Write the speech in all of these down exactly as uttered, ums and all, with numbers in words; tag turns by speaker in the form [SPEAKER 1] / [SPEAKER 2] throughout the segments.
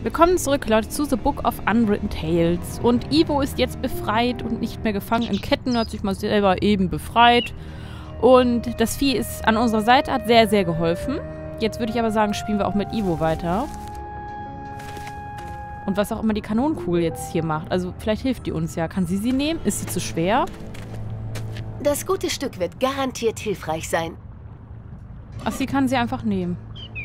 [SPEAKER 1] Willkommen zurück, Leute, zu The Book of Unwritten Tales. Und Ivo ist jetzt befreit und nicht mehr gefangen in Ketten, hat sich mal selber eben befreit. Und das Vieh ist an unserer Seite, hat sehr, sehr geholfen. Jetzt würde ich aber sagen, spielen wir auch mit Ivo weiter. Und was auch immer die Kanonenkugel jetzt hier macht. Also vielleicht hilft die uns ja. Kann sie sie nehmen? Ist sie zu schwer?
[SPEAKER 2] Das gute Stück wird garantiert hilfreich sein.
[SPEAKER 1] Ach, sie kann sie einfach nehmen.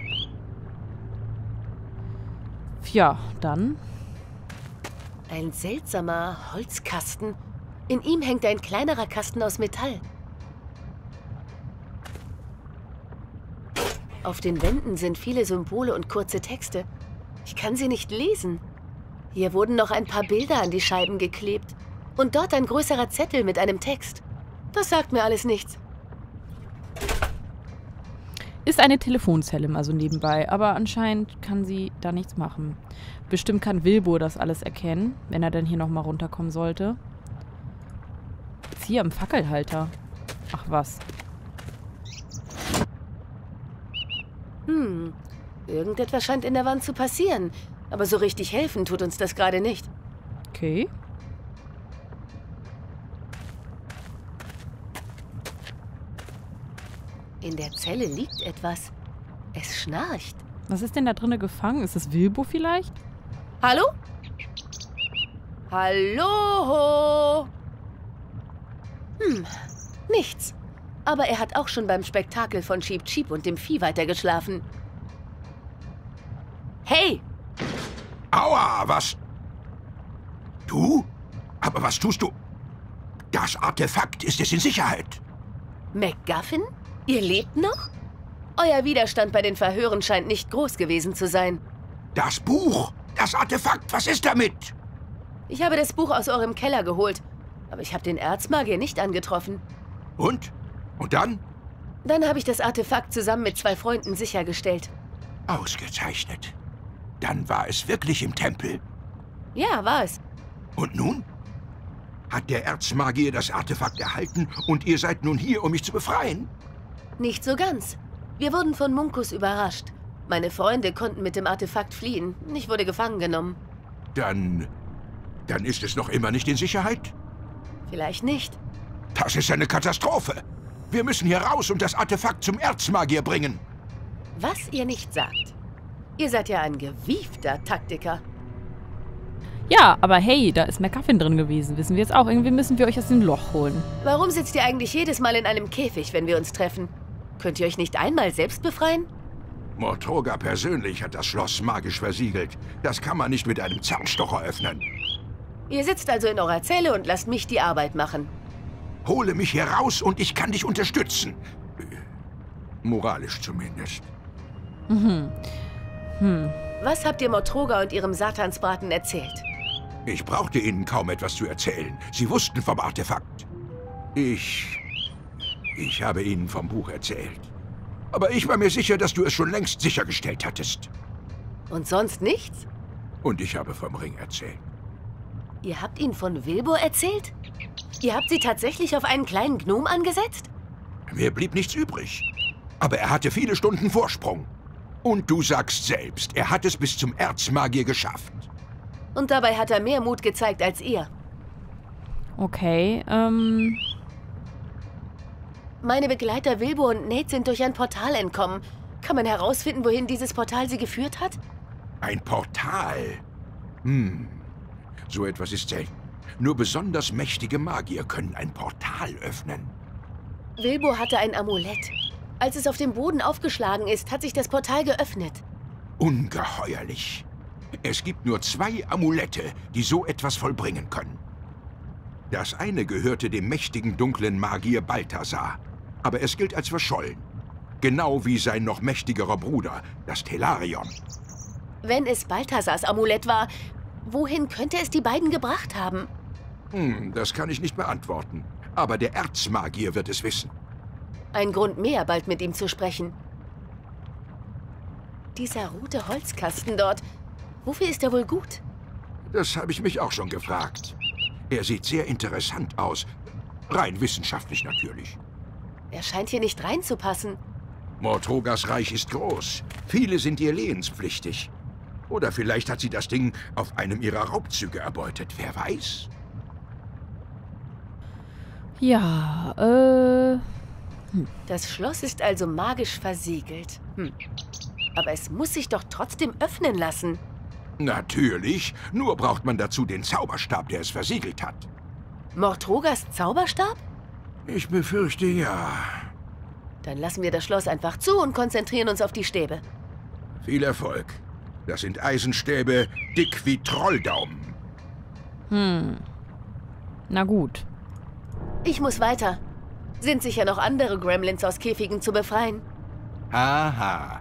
[SPEAKER 1] Ja, dann.
[SPEAKER 2] Ein seltsamer Holzkasten. In ihm hängt ein kleinerer Kasten aus Metall. Auf den Wänden sind viele Symbole und kurze Texte. Ich kann sie nicht lesen. Hier wurden noch ein paar Bilder an die Scheiben geklebt. Und dort ein größerer Zettel mit einem Text. Das sagt mir alles nichts.
[SPEAKER 1] Ist eine Telefonzelle also nebenbei, aber anscheinend kann sie da nichts machen. Bestimmt kann Wilbur das alles erkennen, wenn er dann hier nochmal runterkommen sollte. Jetzt hier am Fackelhalter. Ach was.
[SPEAKER 2] Hm, irgendetwas scheint in der Wand zu passieren. Aber so richtig helfen tut uns das gerade nicht.
[SPEAKER 1] Okay.
[SPEAKER 2] In der Zelle liegt etwas. Es schnarcht.
[SPEAKER 1] Was ist denn da drinnen gefangen? Ist das Wilbur vielleicht?
[SPEAKER 2] Hallo? Hallo? Hm, nichts. Aber er hat auch schon beim Spektakel von Cheep Cheep und dem Vieh weitergeschlafen. Hey!
[SPEAKER 3] Aua, was? Du? Aber was tust du? Das Artefakt ist es in Sicherheit.
[SPEAKER 2] MacGuffin? Ihr lebt noch? Euer Widerstand bei den Verhören scheint nicht groß gewesen zu sein.
[SPEAKER 3] Das Buch, das Artefakt, was ist damit?
[SPEAKER 2] Ich habe das Buch aus eurem Keller geholt, aber ich habe den Erzmagier nicht angetroffen.
[SPEAKER 3] Und? Und dann?
[SPEAKER 2] Dann habe ich das Artefakt zusammen mit zwei Freunden sichergestellt.
[SPEAKER 3] Ausgezeichnet. Dann war es wirklich im Tempel.
[SPEAKER 2] Ja, war es.
[SPEAKER 3] Und nun? Hat der Erzmagier das Artefakt erhalten und ihr seid nun hier, um mich zu befreien?
[SPEAKER 2] Nicht so ganz. Wir wurden von Munkus überrascht. Meine Freunde konnten mit dem Artefakt fliehen. Ich wurde gefangen genommen.
[SPEAKER 3] Dann... dann ist es noch immer nicht in Sicherheit?
[SPEAKER 2] Vielleicht nicht.
[SPEAKER 3] Das ist eine Katastrophe. Wir müssen hier raus und das Artefakt zum Erzmagier bringen.
[SPEAKER 2] Was ihr nicht sagt. Ihr seid ja ein gewiefter Taktiker.
[SPEAKER 1] Ja, aber hey, da ist MacGuffin drin gewesen. Wissen wir jetzt auch. Irgendwie müssen wir euch aus dem Loch holen.
[SPEAKER 2] Warum sitzt ihr eigentlich jedes Mal in einem Käfig, wenn wir uns treffen? Könnt ihr euch nicht einmal selbst befreien?
[SPEAKER 3] Mortroga persönlich hat das Schloss magisch versiegelt. Das kann man nicht mit einem Zahnstocher öffnen.
[SPEAKER 2] Ihr sitzt also in eurer Zelle und lasst mich die Arbeit machen.
[SPEAKER 3] Hole mich hier raus und ich kann dich unterstützen. Moralisch zumindest.
[SPEAKER 1] Mhm. Hm.
[SPEAKER 2] Was habt ihr Mortroga und ihrem Satansbraten erzählt?
[SPEAKER 3] Ich brauchte ihnen kaum etwas zu erzählen. Sie wussten vom Artefakt. Ich... Ich habe ihnen vom Buch erzählt. Aber ich war mir sicher, dass du es schon längst sichergestellt hattest.
[SPEAKER 2] Und sonst nichts?
[SPEAKER 3] Und ich habe vom Ring erzählt.
[SPEAKER 2] Ihr habt ihnen von Wilbur erzählt? Ihr habt sie tatsächlich auf einen kleinen Gnom angesetzt?
[SPEAKER 3] Mir blieb nichts übrig. Aber er hatte viele Stunden Vorsprung. Und du sagst selbst, er hat es bis zum Erzmagier geschafft.
[SPEAKER 2] Und dabei hat er mehr Mut gezeigt als ihr.
[SPEAKER 1] Okay, ähm...
[SPEAKER 2] Meine Begleiter Wilbur und Nate sind durch ein Portal entkommen. Kann man herausfinden, wohin dieses Portal sie geführt hat?
[SPEAKER 3] Ein Portal? Hm, so etwas ist selten. Nur besonders mächtige Magier können ein Portal öffnen.
[SPEAKER 2] Wilbur hatte ein Amulett. Als es auf dem Boden aufgeschlagen ist, hat sich das Portal geöffnet.
[SPEAKER 3] Ungeheuerlich. Es gibt nur zwei Amulette, die so etwas vollbringen können. Das eine gehörte dem mächtigen dunklen Magier Balthasar, aber es gilt als verschollen. Genau wie sein noch mächtigerer Bruder, das Telarion.
[SPEAKER 2] Wenn es Balthasars Amulett war, wohin könnte es die beiden gebracht haben?
[SPEAKER 3] Hm, das kann ich nicht beantworten. Aber der Erzmagier wird es wissen.
[SPEAKER 2] Ein Grund mehr, bald mit ihm zu sprechen. Dieser rote Holzkasten dort, wofür ist er wohl gut?
[SPEAKER 3] Das habe ich mich auch schon gefragt. Er sieht sehr interessant aus. Rein wissenschaftlich natürlich.
[SPEAKER 2] Er scheint hier nicht reinzupassen.
[SPEAKER 3] Mortrogas Reich ist groß. Viele sind ihr lehenspflichtig. Oder vielleicht hat sie das Ding auf einem ihrer Raubzüge erbeutet. Wer weiß?
[SPEAKER 1] Ja, äh...
[SPEAKER 2] Das Schloss ist also magisch versiegelt. Hm. Aber es muss sich doch trotzdem öffnen lassen.
[SPEAKER 3] Natürlich. Nur braucht man dazu den Zauberstab, der es versiegelt hat.
[SPEAKER 2] Mortrogas Zauberstab?
[SPEAKER 3] Ich befürchte ja.
[SPEAKER 2] Dann lassen wir das Schloss einfach zu und konzentrieren uns auf die Stäbe.
[SPEAKER 3] Viel Erfolg. Das sind Eisenstäbe, dick wie Trolldaumen.
[SPEAKER 1] Hm. Na gut.
[SPEAKER 2] Ich muss weiter. Sind sicher noch andere Gremlins aus Käfigen zu befreien.
[SPEAKER 3] Aha.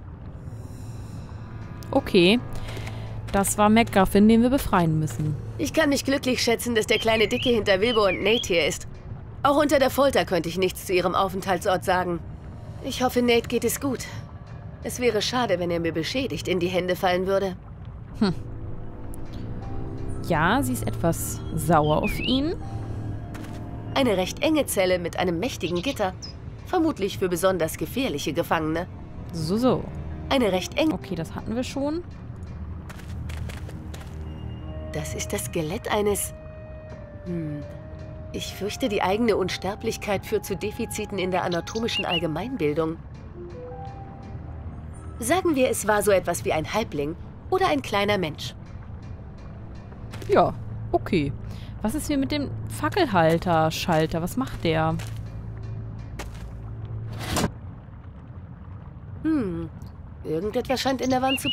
[SPEAKER 1] Okay. Das war MacGuffin, den wir befreien müssen.
[SPEAKER 2] Ich kann mich glücklich schätzen, dass der kleine Dicke hinter Wilbur und Nate hier ist. Auch unter der Folter könnte ich nichts zu ihrem Aufenthaltsort sagen. Ich hoffe, Nate geht es gut. Es wäre schade, wenn er mir beschädigt in die Hände fallen würde.
[SPEAKER 1] Hm. Ja, sie ist etwas sauer auf ihn.
[SPEAKER 2] Eine recht enge Zelle mit einem mächtigen Gitter. Vermutlich für besonders gefährliche Gefangene.
[SPEAKER 1] So, so.
[SPEAKER 2] Eine recht enge...
[SPEAKER 1] Okay, das hatten wir schon.
[SPEAKER 2] Das ist das Skelett eines... Hm... Ich fürchte, die eigene Unsterblichkeit führt zu Defiziten in der anatomischen Allgemeinbildung. Sagen wir, es war so etwas wie ein Halbling oder ein kleiner Mensch.
[SPEAKER 1] Ja, okay. Was ist hier mit dem Fackelhalter-Schalter? Was macht der?
[SPEAKER 2] Hm, irgendetwas scheint in der Wand zu...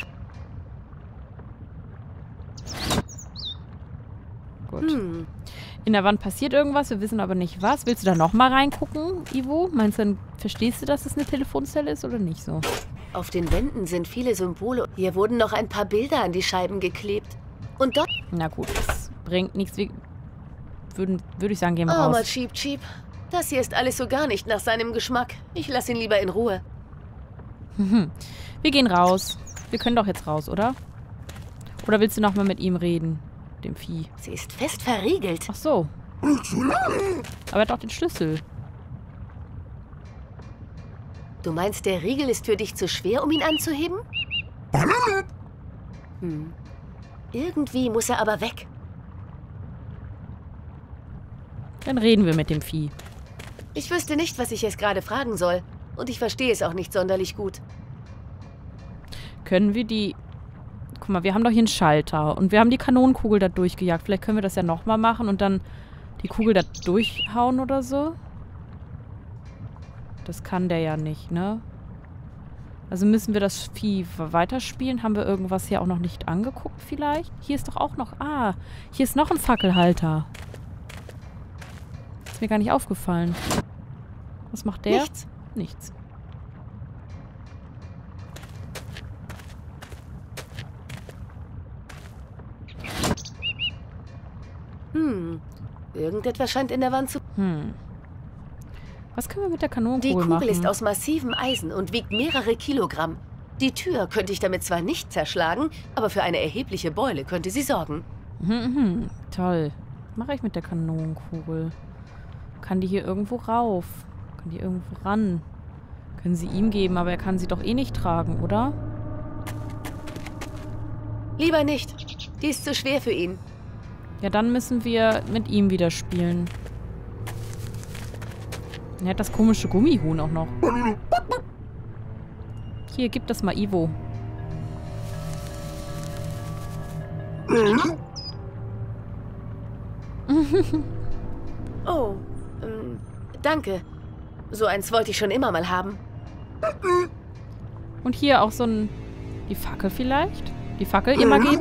[SPEAKER 1] Gut.
[SPEAKER 2] Hm.
[SPEAKER 1] In der Wand passiert irgendwas, wir wissen aber nicht was. Willst du da nochmal reingucken, Ivo? Meinst du, dann verstehst du, dass es eine Telefonzelle ist oder nicht so?
[SPEAKER 2] Auf den Wänden sind viele Symbole. Hier wurden noch ein paar Bilder an die Scheiben geklebt. Und dort...
[SPEAKER 1] Na gut, das bringt nichts. Wir würden, würde ich sagen, gehen wir
[SPEAKER 2] Oh, mal
[SPEAKER 1] raus.
[SPEAKER 2] Cheap Cheap. Das hier ist alles so gar nicht nach seinem Geschmack. Ich lasse ihn lieber in Ruhe.
[SPEAKER 1] Wir gehen raus. Wir können doch jetzt raus, oder? Oder willst du nochmal mit ihm reden? Dem Vieh.
[SPEAKER 2] Sie ist fest verriegelt.
[SPEAKER 1] Ach so. Aber er hat doch den Schlüssel.
[SPEAKER 2] Du meinst, der Riegel ist für dich zu schwer, um ihn anzuheben? Hm. Irgendwie muss er aber weg.
[SPEAKER 1] Dann reden wir mit dem Vieh.
[SPEAKER 2] Ich wüsste nicht, was ich jetzt gerade fragen soll. Und ich verstehe es auch nicht sonderlich gut.
[SPEAKER 1] Können wir die... Guck mal, wir haben doch hier einen Schalter. Und wir haben die Kanonenkugel da durchgejagt. Vielleicht können wir das ja nochmal machen und dann die Kugel da durchhauen oder so. Das kann der ja nicht, ne? Also müssen wir das Vieh weiterspielen. Haben wir irgendwas hier auch noch nicht angeguckt vielleicht? Hier ist doch auch noch... Ah, hier ist noch ein Fackelhalter. Ist mir gar nicht aufgefallen. Was macht der?
[SPEAKER 2] Nichts.
[SPEAKER 1] Nichts.
[SPEAKER 2] Hm. Irgendetwas scheint in der Wand zu...
[SPEAKER 1] Hm. Was können wir mit der
[SPEAKER 2] Die
[SPEAKER 1] Kanonenkugel
[SPEAKER 2] Kugel
[SPEAKER 1] machen?
[SPEAKER 2] ist aus massivem Eisen und wiegt mehrere Kilogramm. Die Tür könnte ich damit zwar nicht zerschlagen, aber für eine erhebliche Beule könnte sie sorgen.
[SPEAKER 1] Mhm, mhm. Toll. Was mache ich mit der Kanonenkugel? Kann die hier irgendwo rauf? Kann die irgendwo ran? Können sie ihm geben, aber er kann sie doch eh nicht tragen, oder?
[SPEAKER 2] Lieber nicht. Die ist zu schwer für ihn.
[SPEAKER 1] Ja, dann müssen wir mit ihm wieder spielen. Er hat das komische Gummihuhn auch noch. Hier, gib das mal Ivo.
[SPEAKER 2] Oh, ähm, danke. So eins wollte ich schon immer mal haben.
[SPEAKER 1] Und hier auch so ein... Die Fackel vielleicht? Die Fackel ihr mal geben?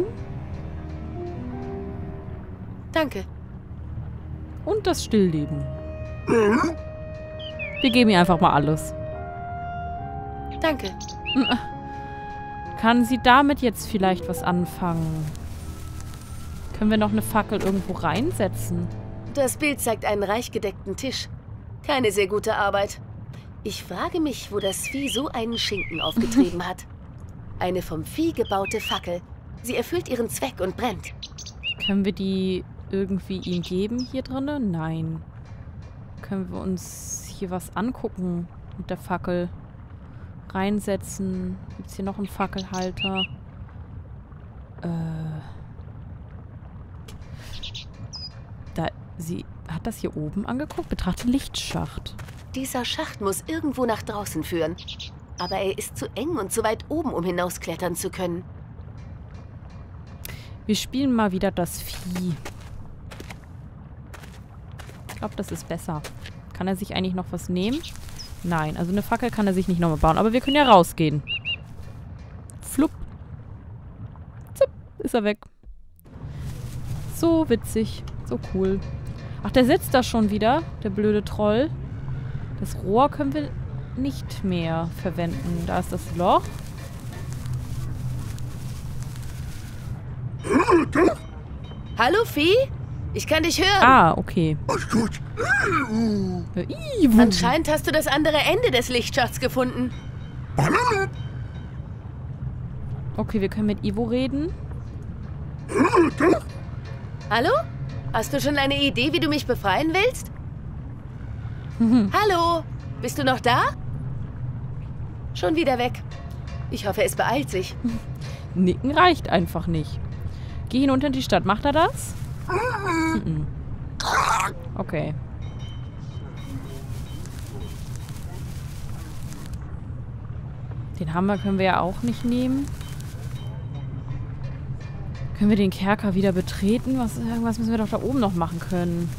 [SPEAKER 2] Danke.
[SPEAKER 1] Und das Stillleben. Wir geben ihr einfach mal alles.
[SPEAKER 2] Danke.
[SPEAKER 1] Kann sie damit jetzt vielleicht was anfangen? Können wir noch eine Fackel irgendwo reinsetzen?
[SPEAKER 2] Das Bild zeigt einen reich gedeckten Tisch. Keine sehr gute Arbeit. Ich frage mich, wo das Vieh so einen Schinken aufgetrieben hat. Eine vom Vieh gebaute Fackel. Sie erfüllt ihren Zweck und brennt.
[SPEAKER 1] Können wir die irgendwie ihm geben hier drinnen? Nein. Können wir uns hier was angucken mit der Fackel? Reinsetzen. Gibt es hier noch einen Fackelhalter? Äh. Da, sie hat das hier oben angeguckt. Betrachte Lichtschacht.
[SPEAKER 2] Dieser Schacht muss irgendwo nach draußen führen. Aber er ist zu eng und zu weit oben, um hinausklettern zu können.
[SPEAKER 1] Wir spielen mal wieder das Vieh. Ich glaube, das ist besser. Kann er sich eigentlich noch was nehmen? Nein, also eine Fackel kann er sich nicht nochmal bauen. Aber wir können ja rausgehen. Flupp. Zup, ist er weg. So witzig. So cool. Ach, der sitzt da schon wieder, der blöde Troll. Das Rohr können wir nicht mehr verwenden. Da ist das Loch.
[SPEAKER 2] Hallo, Vieh? Ich kann dich hören.
[SPEAKER 1] Ah, okay. Ja,
[SPEAKER 2] Anscheinend hast du das andere Ende des Lichtschachts gefunden.
[SPEAKER 1] okay, wir können mit Ivo reden.
[SPEAKER 2] Hallo? Hast du schon eine Idee, wie du mich befreien willst? Hallo? Bist du noch da? Schon wieder weg. Ich hoffe, es beeilt sich.
[SPEAKER 1] Nicken reicht einfach nicht. Geh hinunter in die Stadt. Macht er das? Mhm. Okay. Den Hammer können wir ja auch nicht nehmen. Können wir den Kerker wieder betreten? Was, irgendwas müssen wir doch da oben noch machen können.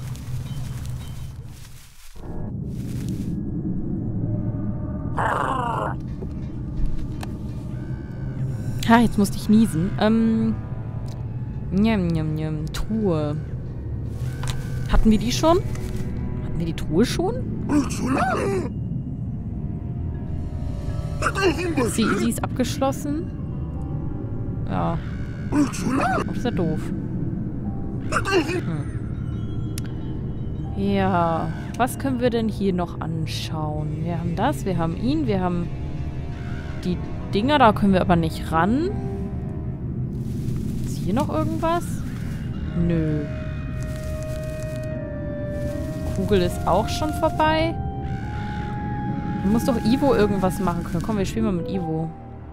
[SPEAKER 1] Ha, jetzt musste ich niesen. Ähm. Njam, njam, njam. Truhe. Hatten wir die schon? Hatten wir die Truhe schon? Sie, sie ist abgeschlossen. Ja. Das ist ja doof. Hm. Ja. Was können wir denn hier noch anschauen? Wir haben das, wir haben ihn, wir haben die Dinger, da können wir aber nicht ran. Ist hier noch irgendwas? Nö. Die Kugel ist auch schon vorbei. Muss doch Ivo irgendwas machen können. Komm, wir spielen mal mit Ivo.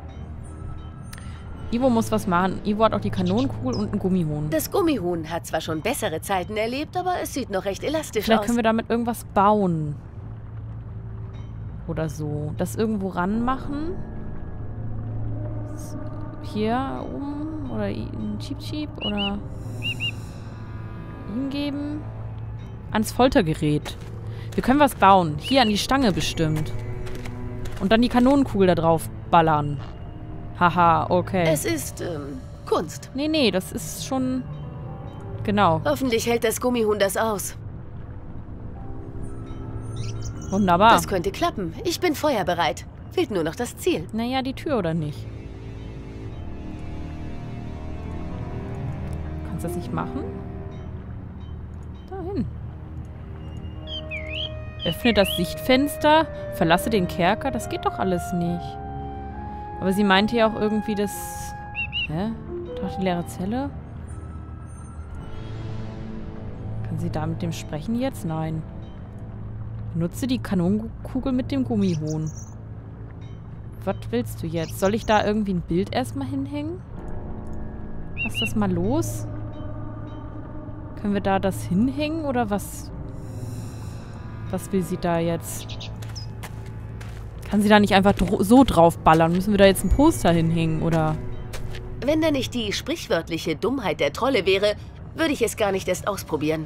[SPEAKER 1] Ivo muss was machen. Ivo hat auch die Kanonenkugel und einen Gummihuhn.
[SPEAKER 2] Das Gummihuhn hat zwar schon bessere Zeiten erlebt, aber es sieht noch recht elastisch
[SPEAKER 1] Vielleicht
[SPEAKER 2] aus.
[SPEAKER 1] können wir damit irgendwas bauen. Oder so. Das irgendwo ranmachen. Hier oben. Oder ein Cheep Cheep. Oder ihm geben. Ans Foltergerät. Wir können was bauen. Hier an die Stange bestimmt. Und dann die Kanonenkugel da drauf ballern. Haha, okay.
[SPEAKER 2] Es ist, ähm, Kunst.
[SPEAKER 1] Nee, nee, das ist schon... Genau.
[SPEAKER 2] Hoffentlich hält das Gummihuhn das aus.
[SPEAKER 1] Wunderbar.
[SPEAKER 2] Das könnte klappen. Ich bin feuerbereit. Fehlt nur noch das Ziel.
[SPEAKER 1] Naja, die Tür oder nicht? Kannst du das nicht machen? Dahin. Öffne das Sichtfenster. Verlasse den Kerker. Das geht doch alles nicht. Aber sie meinte ja auch irgendwie, dass... Hä? Doch die leere Zelle? Kann sie da mit dem sprechen jetzt? Nein. Benutze die Kanonenkugel mit dem Gummihuhn. Was willst du jetzt? Soll ich da irgendwie ein Bild erstmal hinhängen? Lass das mal los. Können wir da das hinhängen oder was? Was will sie da jetzt? Kann sie da nicht einfach dr- so draufballern? Müssen wir da jetzt ein Poster hinhängen, oder?
[SPEAKER 2] Wenn da nicht die sprichwörtliche Dummheit der Trolle wäre, würde ich es gar nicht erst ausprobieren.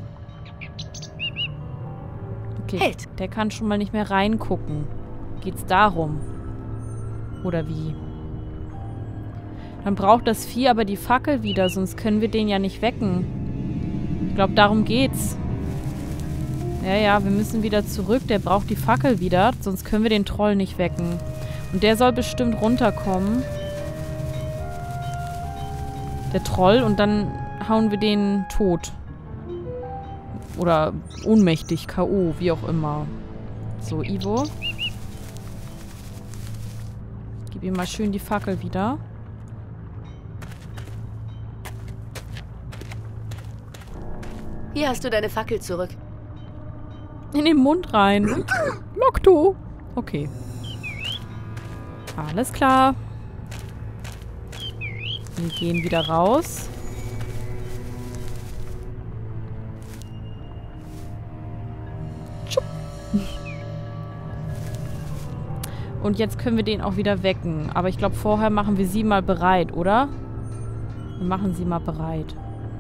[SPEAKER 1] Okay,
[SPEAKER 2] Hält.
[SPEAKER 1] der kann schon mal nicht mehr reingucken. Geht's darum? Oder wie? Dann braucht das Vieh aber die Fackel wieder, sonst können wir den ja nicht wecken. Ich glaube, darum geht's. Ja, ja, wir müssen wieder zurück. Der braucht die Fackel wieder, sonst können wir den Troll nicht wecken. Und der soll bestimmt runterkommen. Der Troll. Und dann hauen wir den tot. Oder ohnmächtig, K O, wie auch immer. So, Ivo. Gib ihm mal schön die Fackel wieder.
[SPEAKER 2] Hier hast du deine Fackel zurück.
[SPEAKER 1] In den Mund rein. Lokto. Okay. Alles klar. Wir gehen wieder raus. Und jetzt können wir den auch wieder wecken. Aber ich glaube, vorher machen wir sie mal bereit, oder? Wir machen sie mal bereit.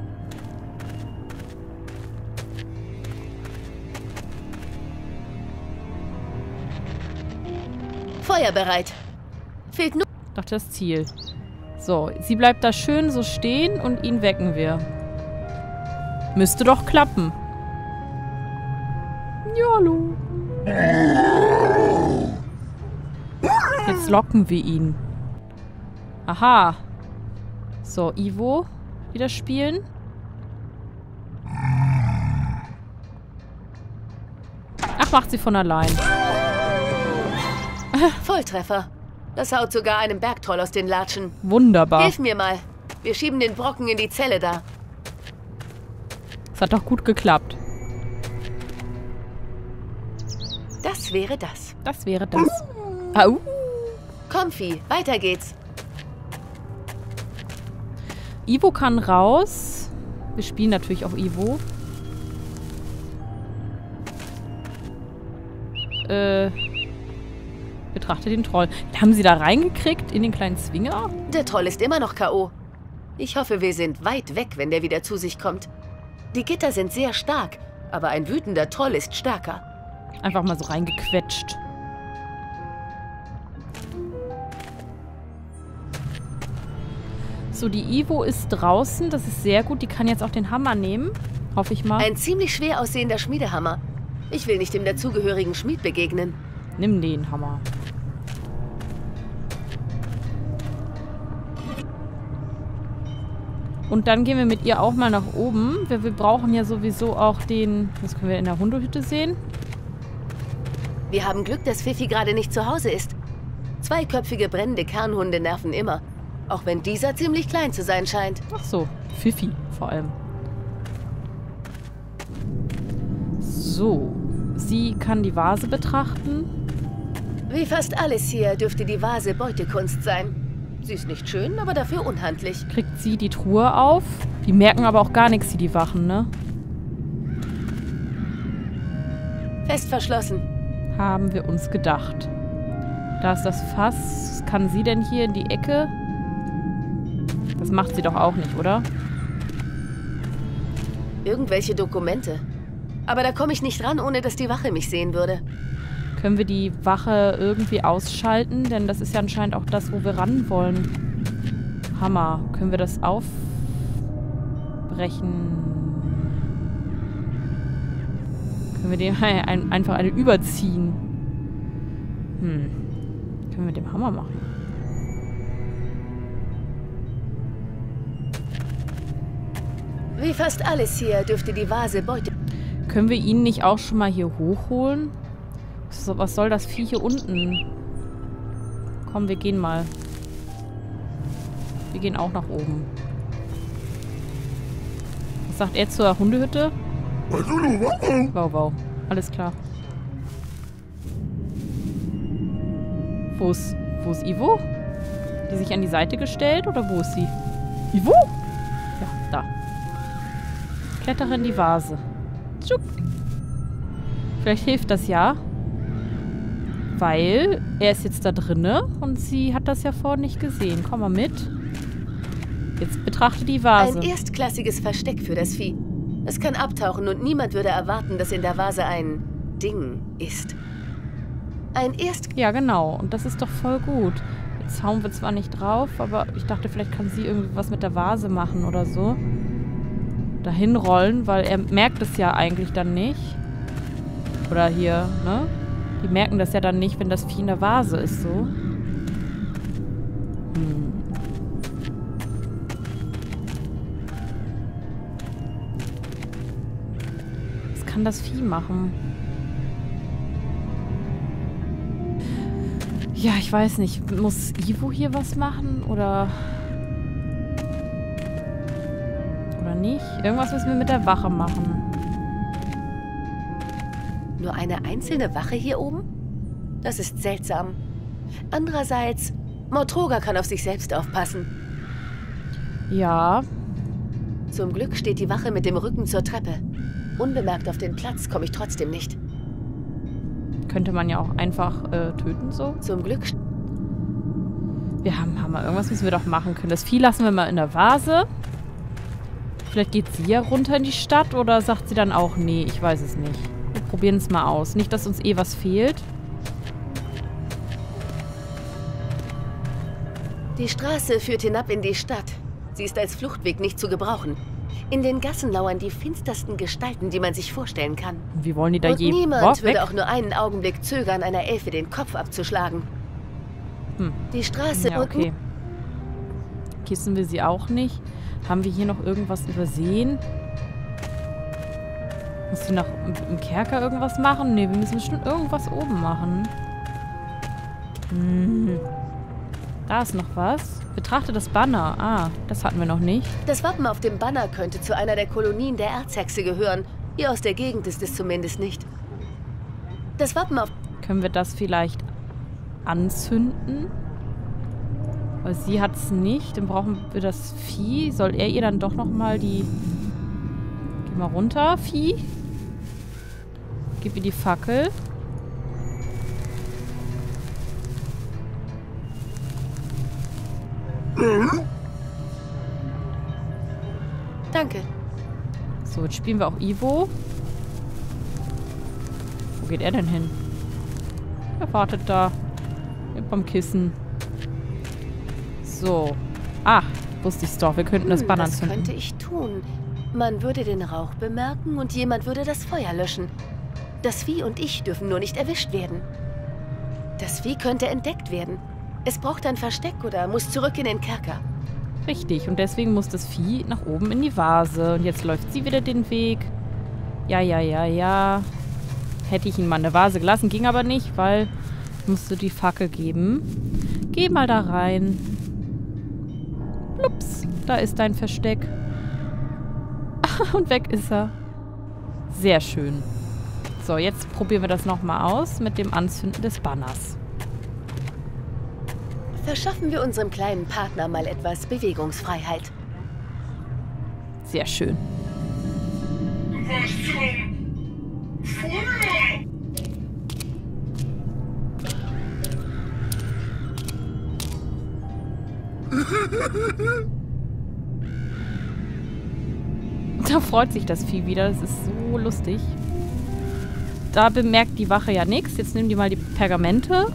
[SPEAKER 2] Feuer bereit. Fehlt nur...
[SPEAKER 1] Ich dachte, das Ziel. So, sie bleibt da schön so stehen und ihn wecken wir. Müsste doch klappen. Ja, hallo. Jetzt locken wir ihn. Aha. So, Ivo. Wieder spielen. Ach, macht sie von allein.
[SPEAKER 2] Volltreffer. Das haut sogar einem Bergtroll aus den Latschen.
[SPEAKER 1] Wunderbar.
[SPEAKER 2] Hilf mir mal. Wir schieben den Brocken in die Zelle da.
[SPEAKER 1] Das hat doch gut geklappt.
[SPEAKER 2] Das wäre das.
[SPEAKER 1] Das wäre das. Au.
[SPEAKER 2] Komm, Vieh, weiter geht's.
[SPEAKER 1] Ivo kann raus. Wir spielen natürlich auch Ivo. Äh... Betrachte den Troll. Haben sie da reingekriegt in den kleinen Zwinger?
[SPEAKER 2] Der Troll ist immer noch K O Ich hoffe, wir sind weit weg, wenn der wieder zu sich kommt. Die Gitter sind sehr stark, aber ein wütender Troll ist stärker.
[SPEAKER 1] Einfach mal so reingequetscht. So, die Ivo ist draußen. Das ist sehr gut. Die kann jetzt auch den Hammer nehmen. Hoffe ich mal.
[SPEAKER 2] Ein ziemlich schwer aussehender Schmiedehammer. Ich will nicht dem dazugehörigen Schmied begegnen.
[SPEAKER 1] Nimm den Hammer. Und dann gehen wir mit ihr auch mal nach oben. Wir, wir brauchen ja sowieso auch den... Das können wir in der Hundehütte sehen.
[SPEAKER 2] Wir haben Glück, dass Fifi gerade nicht zu Hause ist. Zweiköpfige brennende Kernhunde nerven immer. Auch wenn dieser ziemlich klein zu sein scheint.
[SPEAKER 1] Ach so, Fifi vor allem. So, sie kann die Vase betrachten.
[SPEAKER 2] Wie fast alles hier dürfte die Vase Beutekunst sein. Sie ist nicht schön, aber dafür unhandlich.
[SPEAKER 1] Kriegt sie die Truhe auf. Die merken aber auch gar nichts, die, die Wachen, ne?
[SPEAKER 2] Fest verschlossen.
[SPEAKER 1] Haben wir uns gedacht. Da ist das Fass. Kann sie denn hier in die Ecke? Das macht sie doch auch nicht, oder?
[SPEAKER 2] Irgendwelche Dokumente. Aber da komme ich nicht ran, ohne dass die Wache mich sehen würde.
[SPEAKER 1] Können wir die Wache irgendwie ausschalten? Denn das ist ja anscheinend auch das, wo wir ran wollen. Hammer. Können wir das aufbrechen? Können wir dem ein, einfach eine überziehen? Hm. Können wir mit dem Hammer machen?
[SPEAKER 2] Wie fast alles hier dürfte die Vase Beute...
[SPEAKER 1] Können wir ihn nicht auch schon mal hier hochholen? So, was soll das Vieh hier unten? Komm, wir gehen mal. Wir gehen auch nach oben. Was sagt er zur Hundehütte? Wow, wow. Alles klar. Wo ist, wo ist Ivo? Die sich an die Seite gestellt? Oder wo ist sie? Ivo? Ja, da. Klettere in die Vase. Tschuck. Vielleicht hilft das ja. Weil er ist jetzt da drinne und sie hat das ja vorhin nicht gesehen. Komm mal mit. Jetzt betrachte die Vase.
[SPEAKER 2] Ein erstklassiges Versteck für das Vieh. Es kann abtauchen und niemand würde erwarten, dass in der Vase ein Ding ist. Ein Erst...
[SPEAKER 1] Ja, genau. Und das ist doch voll gut. Jetzt hauen wir zwar nicht drauf, aber ich dachte, vielleicht kann sie irgendwas mit der Vase machen oder so. Dahin rollen, weil er merkt es ja eigentlich dann nicht. Oder hier, ne? Die merken das ja dann nicht, wenn das Vieh in der Vase ist, so. Hm. Was kann das Vieh machen? Ja, ich weiß nicht. Muss Ivo hier was machen? Oder... Oder nicht? Irgendwas müssen wir mit der Wache machen.
[SPEAKER 2] Nur eine einzelne Wache hier oben? Das ist seltsam. Andererseits, Mortroga kann auf sich selbst aufpassen.
[SPEAKER 1] Ja.
[SPEAKER 2] Zum Glück steht die Wache mit dem Rücken zur Treppe. Unbemerkt auf den Platz komme ich trotzdem nicht.
[SPEAKER 1] Könnte man ja auch einfach äh, töten, so.
[SPEAKER 2] Zum Glück...
[SPEAKER 1] Wir haben Hammer. Irgendwas müssen wir doch machen können. Das Vieh lassen wir mal in der Vase. Vielleicht geht sie ja runter in die Stadt oder sagt sie dann auch, nee, ich weiß es nicht. Wir probieren es mal aus. Nicht, dass uns eh was fehlt.
[SPEAKER 2] Die Straße führt hinab in die Stadt. Sie ist als Fluchtweg nicht zu gebrauchen. In den Gassen lauern die finstersten Gestalten, die man sich vorstellen kann.
[SPEAKER 1] Wie wollen die da
[SPEAKER 2] Und
[SPEAKER 1] je...
[SPEAKER 2] niemand
[SPEAKER 1] Boah,
[SPEAKER 2] würde
[SPEAKER 1] weg.
[SPEAKER 2] auch nur einen Augenblick zögern, einer Elfe den Kopf abzuschlagen.
[SPEAKER 1] Hm.
[SPEAKER 2] Die Straße
[SPEAKER 1] Ja,
[SPEAKER 2] unten...
[SPEAKER 1] okay. Kissen wir sie auch nicht. Haben wir hier noch irgendwas übersehen? Muss sie noch im, im Kerker irgendwas machen? Ne, wir müssen bestimmt irgendwas oben machen. Hm. Da ist noch was. Betrachte das Banner. Ah, das hatten wir noch nicht.
[SPEAKER 2] Das Wappen auf dem Banner könnte zu einer der Kolonien der Erzhexe gehören. Hier aus der Gegend ist es zumindest nicht. Das Wappen auf...
[SPEAKER 1] Können wir das vielleicht anzünden? Weil sie hat es nicht. Dann brauchen wir das Vieh. Soll er ihr dann doch nochmal die... Geh mal runter, Vieh. Gib ihr die Fackel.
[SPEAKER 2] Danke.
[SPEAKER 1] So, jetzt spielen wir auch Ivo. Wo geht er denn hin? Er wartet da. Beim Kissen. So. Ach, wusste ich's doch. Wir könnten das
[SPEAKER 2] Hm,
[SPEAKER 1] Banner
[SPEAKER 2] das
[SPEAKER 1] zünden.
[SPEAKER 2] könnte ich tun. Man würde den Rauch bemerken und jemand würde das Feuer löschen. Das Vieh und ich dürfen nur nicht erwischt werden. Das Vieh könnte entdeckt werden. Es braucht ein Versteck oder muss zurück in den Kerker.
[SPEAKER 1] Richtig. Und deswegen muss das Vieh nach oben in die Vase. Und jetzt läuft sie wieder den Weg. Ja, ja, ja, ja. Hätte ich ihn mal in der Vase gelassen. Ging aber nicht, weil ich musste die Fackel geben. Geh mal da rein. Plups. Da ist dein Versteck. Und weg ist er. Sehr schön. So, jetzt probieren wir das nochmal aus mit dem Anzünden des Banners.
[SPEAKER 2] Verschaffen wir unserem kleinen Partner mal etwas Bewegungsfreiheit.
[SPEAKER 1] Sehr schön.
[SPEAKER 4] Was zum Feuer?
[SPEAKER 1] Da freut sich das Vieh wieder. Das ist so lustig. Da bemerkt die Wache ja nichts. Jetzt nehmen die mal die Pergamente.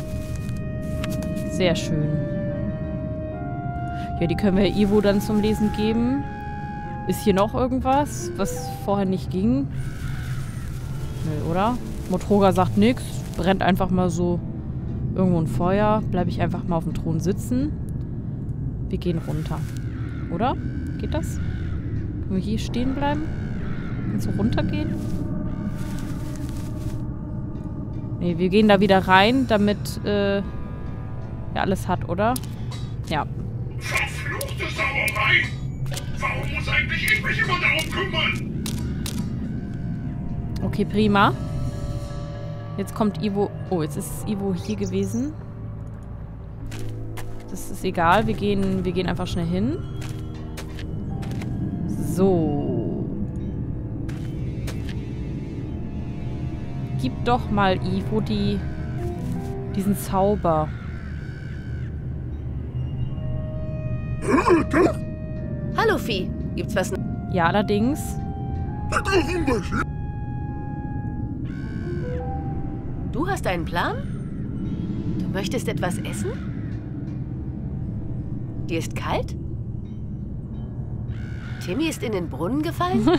[SPEAKER 1] Sehr schön. Ja, die können wir Ivo dann zum Lesen geben. Ist hier noch irgendwas, was vorher nicht ging? Nö, oder? Motroga sagt nichts. Brennt einfach mal so irgendwo ein Feuer. Bleibe ich einfach mal auf dem Thron sitzen. Wir gehen runter. Oder? Geht das? Können wir hier stehen bleiben? Und so runtergehen? Nee, wir gehen da wieder rein, damit äh, er alles hat, oder? Ja.
[SPEAKER 4] Verfluchte Sauerei! Warum muss eigentlich ich mich immer darum kümmern?
[SPEAKER 1] Okay, prima. Jetzt kommt Ivo... Oh, jetzt ist Ivo hier gewesen. Das ist egal. Wir gehen, wir gehen einfach schnell hin. So. Gib doch mal Ivo die, diesen Zauber.
[SPEAKER 2] Hallo, Vieh. Gibt's was...
[SPEAKER 1] Ja, allerdings.
[SPEAKER 2] Du hast einen Plan? Du möchtest etwas essen? Dir ist kalt? Timmy ist in den Brunnen gefallen?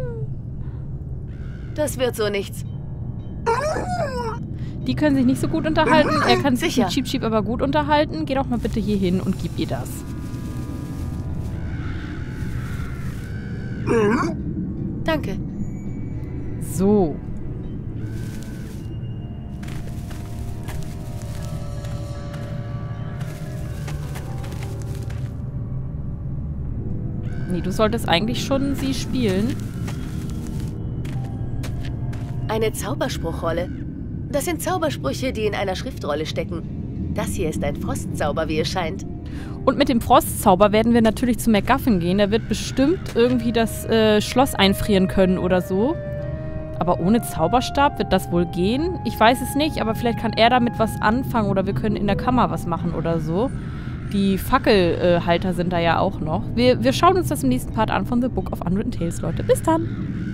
[SPEAKER 2] Das wird so nichts.
[SPEAKER 1] Die können sich nicht so gut unterhalten. Er kann sich
[SPEAKER 2] Sicher.
[SPEAKER 1] mit Cheep Cheep aber gut unterhalten. Geh doch mal bitte hier hin und gib ihr das.
[SPEAKER 2] Danke.
[SPEAKER 1] So. Nee, du solltest eigentlich schon sie spielen.
[SPEAKER 2] Eine Zauberspruchrolle. Das sind Zaubersprüche, die in einer Schriftrolle stecken. Das hier ist ein Frostzauber, wie es scheint.
[SPEAKER 1] Und mit dem Frostzauber werden wir natürlich zu MacGuffin gehen. Der wird bestimmt irgendwie das äh, Schloss einfrieren können oder so. Aber ohne Zauberstab wird das wohl gehen? Ich weiß es nicht, aber vielleicht kann er damit was anfangen oder wir können in der Kammer was machen oder so. Die Fackelhalter äh, sind da ja auch noch. Wir, wir schauen uns das im nächsten Part an von The Book of Unwritten Tales, Leute. Bis dann!